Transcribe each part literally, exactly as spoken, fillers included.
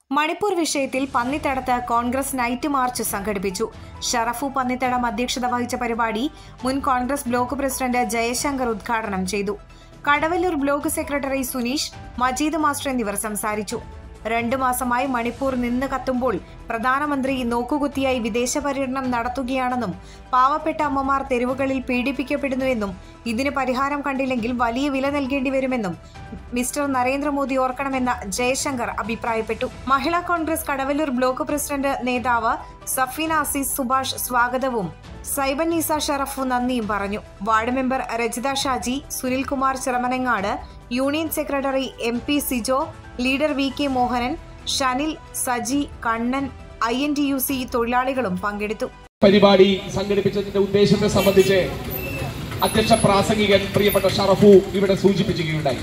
മണിപ്പൂർ വിഷയത്തിൽ പന്നിത്തടത്ത് Congress night March സംഘടിപ്പിച്ചു. ഷറഫു പന്നിത്തടം അധ്യക്ഷത വഹിച്ച പരിപാടി മുൻ കോൺഗ്രസ് ബ്ലോക്ക് പ്രസിഡന്റ് ജയശങ്കർ ഉദ്ഘാടനം ചെയ്തു. Kadavallur block secretary Suneesh, Majeed master എന്നിവർ സംസാരിച്ചു. രണ്ടു മാസമായി മണിപ്പൂർ നിന്ന് കത്തുമ്പോൾ പ്രധാനമന്ത്രി നോക്കുകുത്തിയായി വിദേശ പര്യടനം നടത്തുകയാണെന്നും പാവപ്പെട്ട അമ്മമാർ തെരുവുകളിൽ പീഡിപ്പിക്കപ്പെടുന്നുവെന്നും ഇതിന് പരിഹാരം കണ്ടില്ലെങ്കിൽ വലിയ വില നൽകേണ്ടി വരുമെന്നും മിസ്റ്റർ നരേന്ദ്രമോദി ഓർക്കണമെന്ന് ജയശങ്കർ അഭിപ്രായപ്പെട്ടു. മഹിളാ കോൺഗ്രസ് കടവല്ലൂർ ബ്ലോക്ക് പ്രസിഡന്റ് നേതാവ് സഫീന അസീസ് സുഭാഷ് സ്വാഗതവും സൈബൻ നീസ ഷറഫു നന്ദിയും പറഞ്ഞു. Ward member Rajitha Shaji, Sunilkumar Chiramanangad, union secretary M P Sijo, leader V K Mohanan, Shanil, Saji, Kannan, I N T U C തൊഴിലാളികളും പങ്കെടുത്തു. പരിപാടി സംഘടിപ്പിച്ചതിന്റെ ഉദ്ദേശത്തെ സംബന്ധിച്ച് അധ്യക്ഷ പ്രാസംഗികൻ പ്രിയപ്പെട്ട ഷറഫു ഇവിടെ സൂചിപ്പിക്കുകയുണ്ടായി.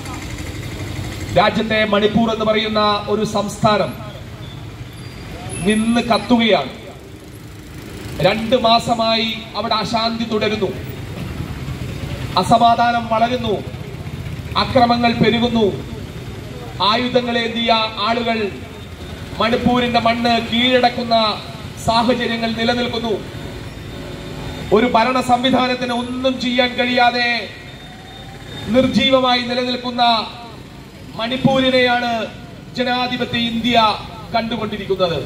രാജ്യത്തെ മണിപ്പൂർ എന്ന് പറയുന്ന ഒരു സംസ്ഥാനം നിന്ന് കത്തുകയാണ്. രണ്ട് മാസമായി അവിടെ അശാന്തി തുടരുന്നു, അസമാധാനം വളരുന്നു, അക്രമങ്ങൾ പെരുകുന്നു. ആയുധങ്ങളേന്തിയ ആളുകൾ മണിപ്പൂരിന്റെ മണ്ണ് കീഴടക്കുന്ന സാഹചര്യങ്ങൾ നിലനിൽക്കുന്നു. ഒരു ഭരണ സംവിധാനത്തിന് ഒന്നും ചെയ്യാൻ കഴിയാതെ നിർജീവമായി നിലനിൽക്കുന്ന മണിപ്പൂരിനെയാണ് ജനാധിപത്യ ഇന്ത്യ കണ്ടുകൊണ്ടിരിക്കുന്നത്.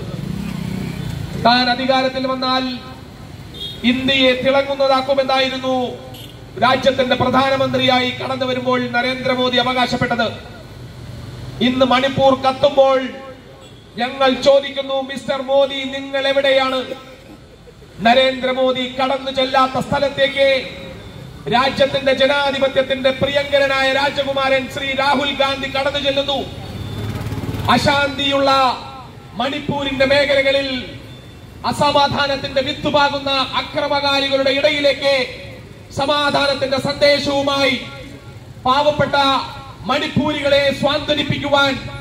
താൻ അധികാരത്തിൽ വന്നാൽ ഇന്ത്യയെ തിളങ്ങുന്നതാക്കുമെന്നായിരുന്നു രാജ്യത്തിന്റെ പ്രധാനമന്ത്രിയായി കടന്നു വരുമ്പോൾ നരേന്ദ്രമോദി അവകാശപ്പെട്ടത്. ഇന്ന് മണിപ്പൂർ കത്തുമ്പോൾ ഞങ്ങൾ ചോദിക്കുന്നു, മിസ്റ്റർ മോദി, നിങ്ങൾ എവിടെയാണ്? നരേന്ദ്രമോദി കടന്നു ചെല്ലാത്ത സ്ഥലത്തേക്ക് രാജ്യത്തിന്റെ ജനാധിപത്യത്തിന്റെ പ്രിയങ്കരനായ രാജകുമാരൻ ശ്രീ രാഹുൽ ഗാന്ധി കടന്നു ചെല്ലുന്നു. അശാന്തിയുള്ള മണിപ്പൂരിന്റെ മേഖലകളിൽ അസമാധാനത്തിന്റെ വിത്തുപാകുന്ന അക്രമകാരികളുടെ ഇടയിലേക്ക് സമാധാനത്തിന്റെ സന്ദേശവുമായി പാവപ്പെട്ട മണിപ്പൂരികളെ സ്വാന്തനിപ്പിക്കുവാൻ